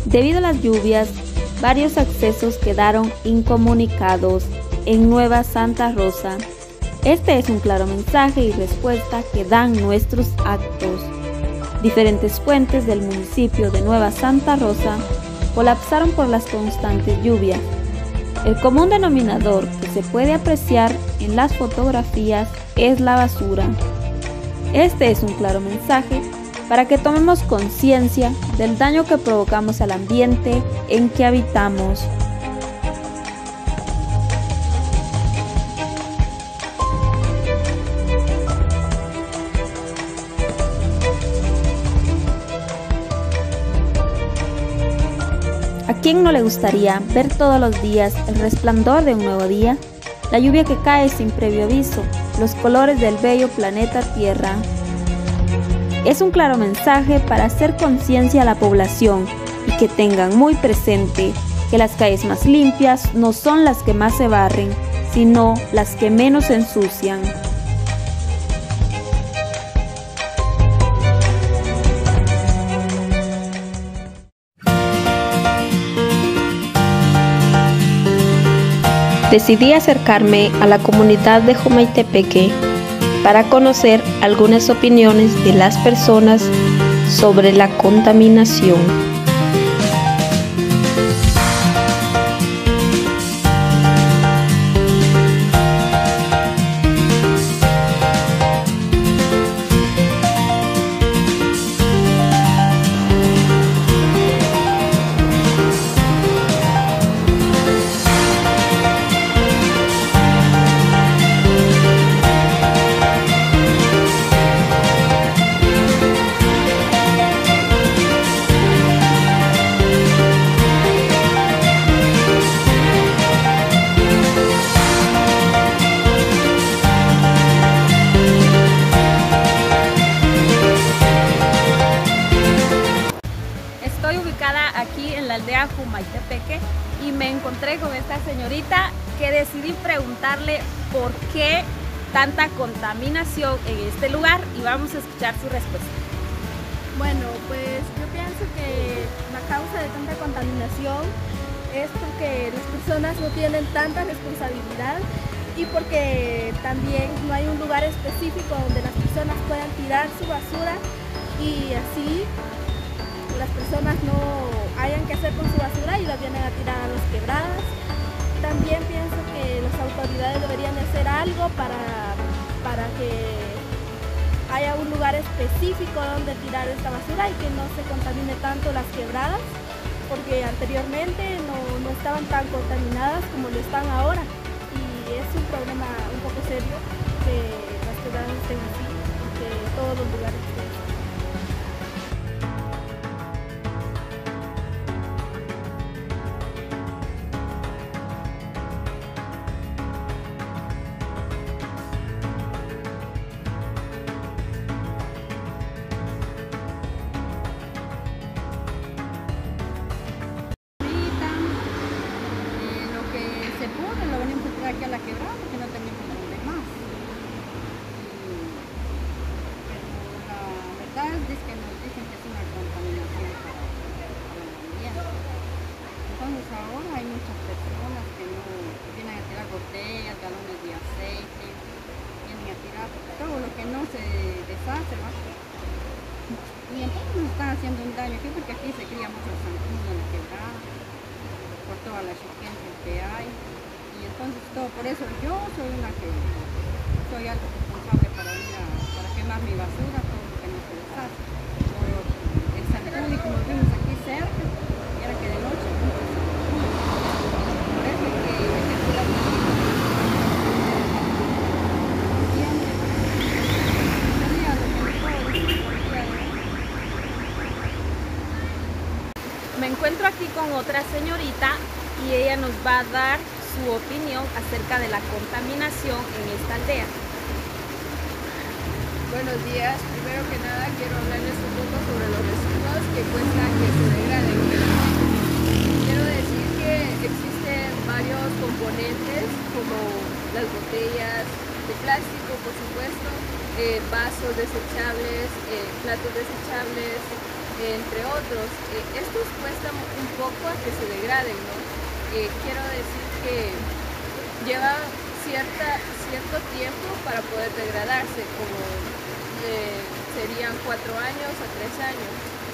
Debido a las lluvias, varios accesos quedaron incomunicados en Nueva Santa Rosa. Este es un claro mensaje y respuesta que dan nuestros actos. Diferentes fuentes del municipio de Nueva Santa Rosa colapsaron por las constantes lluvias. El común denominador que se puede apreciar en las fotografías es la basura. Este es un claro mensaje para que tomemos conciencia del daño que provocamos al ambiente en que habitamos. ¿A quién no le gustaría ver todos los días el resplandor de un nuevo día? La lluvia que cae sin previo aviso, los colores del bello planeta Tierra. Es un claro mensaje para hacer conciencia a la población y que tengan muy presente que las calles más limpias no son las que más se barren, sino las que menos se ensucian. Decidí acercarme a la comunidad de Jumaitepeque para conocer algunas opiniones de las personas sobre la contaminación. Estoy ubicada aquí en la aldea Jumaitepeque y me encontré con esta señorita que decidí preguntarle por qué tanta contaminación en este lugar y vamos a escuchar su respuesta. Bueno, pues yo pienso que la causa de tanta contaminación es porque las personas no tienen tanta responsabilidad y porque también no hay un lugar específico donde las personas puedan tirar su basura y así las personas no hayan que hacer con su basura y la vienen a tirar a las quebradas. También pienso que las autoridades deberían hacer algo para que haya un lugar específico donde tirar esta basura y que no se contamine tanto las quebradas, porque anteriormente no estaban tan contaminadas como lo están ahora y es un problema un poco serio que las quebradas estén así y que todos los lugares estén así. Aquí a la quebrada porque no tenemos donde más. Pero la verdad es que nos dicen que es una contaminación para el ambiente. Entonces ahora hay muchas personas que no vienen a tirar botellas, galones de aceite, vienen a tirar todo lo que no se deshace, ¿va? Y entonces nos están haciendo un daño aquí porque aquí se cría mucho zancudo en la quebrada, por todas las chiquencias que hay. Y entonces todo, por eso yo soy algo responsable para quemar mi basura, todo lo que no se deshace. Por el zancudo, y como vimos aquí cerca, y era que de noche mucho zancudo. Por eso es que hay que cuidar mucho. Sería lo que me puedo decir por el día de hoy. Me encuentro aquí con otra señorita y ella nos va a dar su opinión acerca de la contaminación en esta aldea. Buenos días, primero que nada quiero hablarles un poco sobre los residuos que cuesta que se degraden. Quiero decir que existen varios componentes como las botellas de plástico, por supuesto, vasos desechables, platos desechables, entre otros. Estos cuestan un poco a que se degraden, ¿no? Quiero decir que lleva cierto tiempo para poder degradarse, como serían 4 años a 3 años.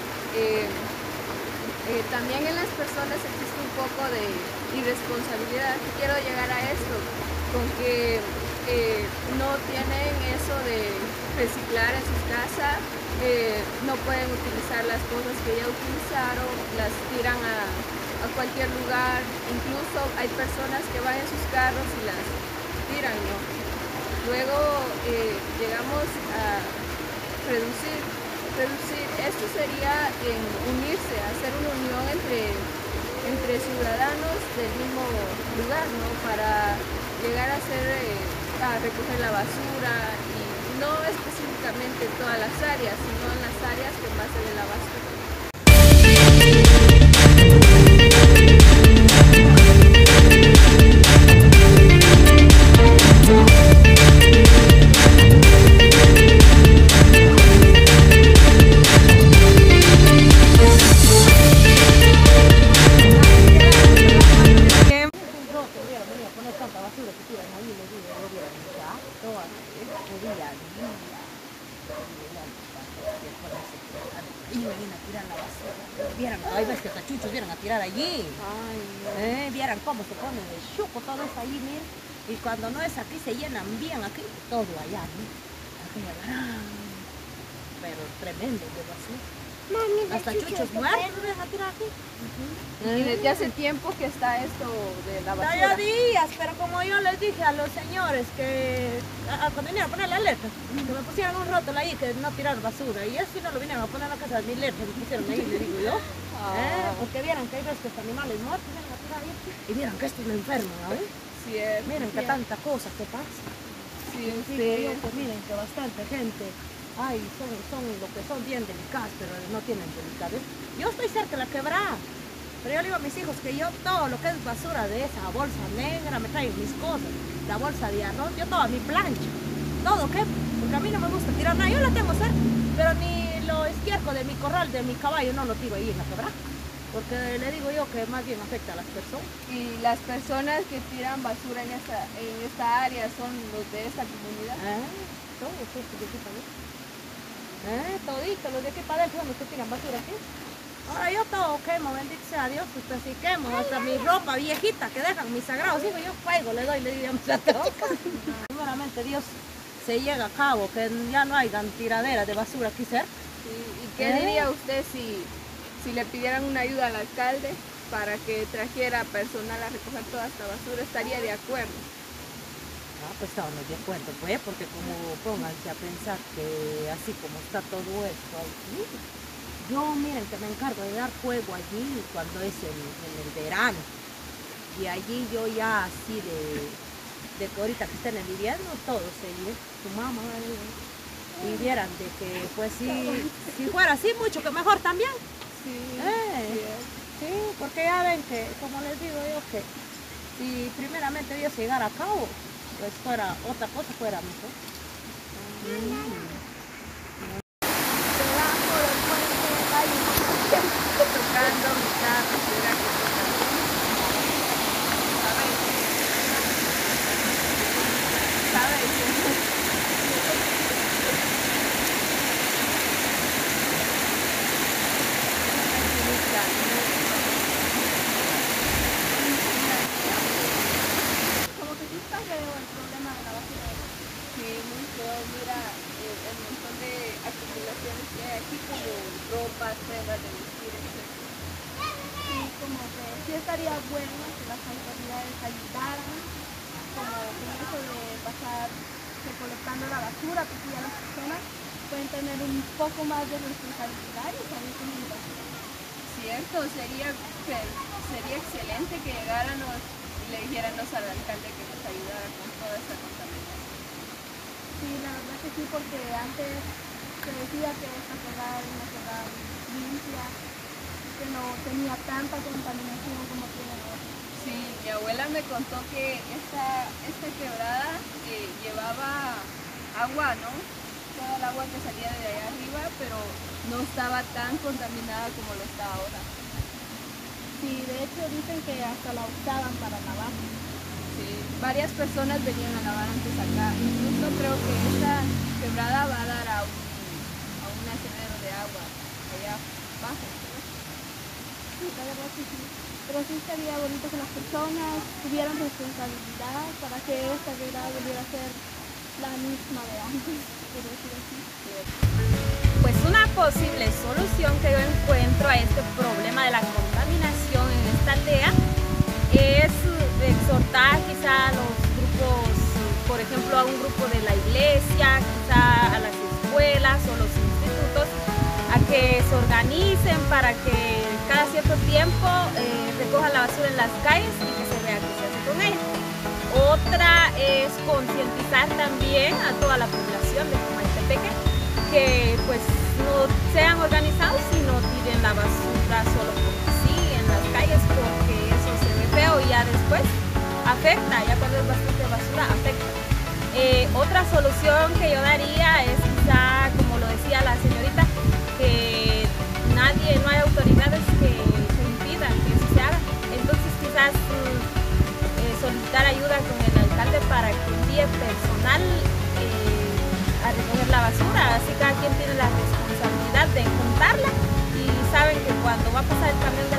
También en las personas existe un poco de irresponsabilidad. Quiero llegar a esto, con que no tienen eso de reciclar en sus casas, no pueden utilizar las cosas que ya utilizaron, las tiran a cualquier lugar. Incluso hay personas que van en sus carros y las tiran, ¿no? Luego llegamos a reducir. Esto sería en unirse, hacer una unión entre ciudadanos del mismo lugar, ¿no? Para llegar a recoger la basura, y no específicamente en todas las áreas, sino en las áreas que más se ve la basura. Vieran, hay veces que cachuchos vienen a tirar allí. Vieran cómo se pone de chuco todo eso allí, miren. Y cuando no es aquí, se llenan bien aquí, todo allá, ¿no? Pero tremendo de basura. Hasta chuchos muertos vienen a tirar aquí. Y desde hace tiempo que está esto de la basura. Ya días, pero como yo les dije a los señores que cuando vinieron a poner la alerta, que me pusieran un rótulo ahí que no tirar basura, y eso no lo vinieron a poner en la casa de mi alerta, me pusieron ahí, le digo yo, porque vieran que hay veces que animales muertos vienen a tirar ahí, y vieran que esto es enfermo, ¿no? Miren que tanta cosa que pasa. Sí, pues miren que bastante gente, son lo que son bien delicadas, pero no tienen delicadez. Yo estoy cerca de la quebrada, pero yo le digo a mis hijos que yo todo lo que es basura de esa bolsa negra me traigo mis cosas, la bolsa de arroz, yo toda mi plancha, todo, ¿qué? Porque a mí no me gusta tirar nada, yo la tengo cerca, pero ni lo estiércol de mi corral, de mi caballo, no lo tiro ahí en la quebrada, porque le digo yo que más bien afecta a las personas. Y las personas que tiran basura en esta área son los de esta comunidad. Todos estos de aquí para allá. Toditos los de aquí para adentro son los que tiran basura aquí. Ahora yo todo quemo, bendito sea Dios, pues sí quemo, hasta mi ropa viejita que dejan mis sagrados hijos, yo fuego le doy, le digo, ya me la toca. Primeramente Dios se llega a cabo, que ya no hayan tiraderas de basura aquí cerca. ¿Y qué diría usted si le pidieran una ayuda al alcalde para que trajera personal a recoger toda esta basura? ¿Estaría de acuerdo? Pues estábamos de acuerdo, pues, porque como pónganse a pensar que así como está todo esto aquí, yo miren que me encargo de dar fuego allí cuando es en el verano, y allí yo ya así de que ahorita que está en el invierno todo se lleva, su mamá, y vieran de que pues si fuera así mucho que mejor también. Sí, porque ya ven que, como les digo yo, que si primeramente Dios llegara a cabo, pues fuera otra cosa, fuera mejor. Tocando mi casa, será que Como que sí está feo el problema de la basura. sí, muy feo. Mira el montón de acumulaciones que hay aquí, como ropas, prendas de vestir, etc. Sí, como que sí estaría bueno que las autoridades ayudaran, como con eso de pasar recolectando la basura, porque ya las personas pueden tener un poco más de responsabilidad y saber cómo lo hacen. Cierto, sería excelente que llegáramos y le dijéramos al alcalde que nos ayudara con toda esta contaminación. Sí, la verdad que sí, porque antes se decía que esta ciudad era una ciudad limpia, que no tenía tanta contaminación como tiene ahora. Sí, mi abuela me contó que esta quebrada llevaba agua, ¿no? toda el agua que salía de allá arriba, pero no estaba tan contaminada como lo está ahora. Sí, de hecho dicen que hasta la usaban para lavar. Sí, varias personas venían a lavar antes acá. Incluso creo que esta quebrada va a dar a un acelerador de agua allá abajo. Sí, la verdad que sí. Pero sí estaría bonito que las personas tuvieran responsabilidad para que esta quebrada volviera a ser la misma de antes, por decir así. Pues una posible solución que yo encuentro a este problema de la contaminación en esta aldea es exhortar quizá a los grupos, por ejemplo a un grupo de la iglesia, quizá a las escuelas o los institutos, a que se organicen para que cada cierto tiempo recojan la basura en las calles y que se vea qué se hace con ella. Otra es concientizar también a toda la población de Comaytepeque que pues no sean organizados y no tiren la basura solo porque sí en las calles, porque eso se ve feo y ya después afecta, ya cuando es bastante basura afecta. Otra solución que yo daría es quizá, como lo decía la señorita, que no hay autoridades que impidan que eso se haga. Entonces quizás solicitar ayuda con el alcalde para que envíe personal a recoger la basura, así cada quien tiene la responsabilidad de juntarla y saben que cuando va a pasar el camión de